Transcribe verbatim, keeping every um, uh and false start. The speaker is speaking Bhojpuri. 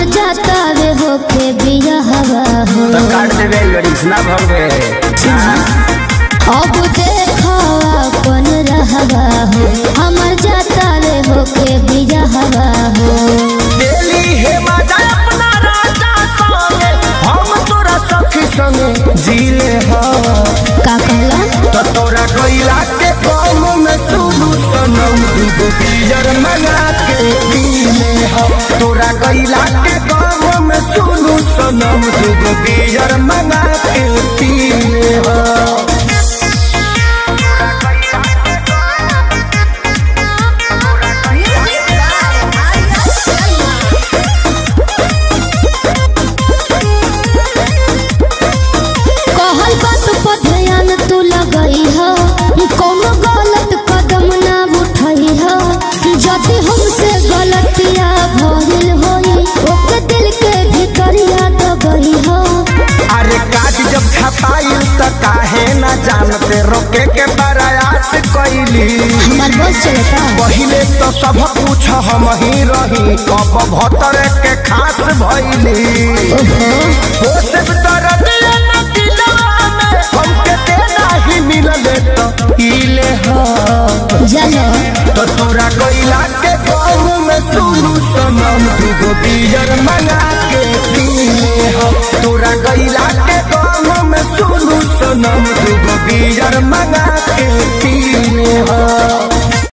जाता वे होके बिया हवा हो तो काट देवे लड़ीस ना भरवे अब देखो अपन रहवा हो हमर जाता वे होके बिया हवा हो दिल्ली है मजा अपना राजा संगे हम तोरा सखी संगे जीले हो का कहला तो तोरा कोइला के कौम में सुनू सनम दुगो बियर मंगा के पीले हो तोरा कोइला के कौम में सुनू सनम दुगो बियर मंगा के पीले हो जदि हमसे गलतिया भइल होई ओके दिल के भितरिया दबई हो अरे काज जब छपाई त काहे ना जानते रोके के प्रयास कइली हमार बस चलता पहिले तो सब कुछ हम ही रही कब भतर के खास भइली हो सब दर्द न दिलवा में हमके देना ही मिलले तो इले हो जानो तो तोरा कोइला के गाँव में सुनू सनम दुगो बियर मंगा के पीले हो तोरा कोइला के गाँव में सुनू सनम दुगो बियर मंगा के पीले हो।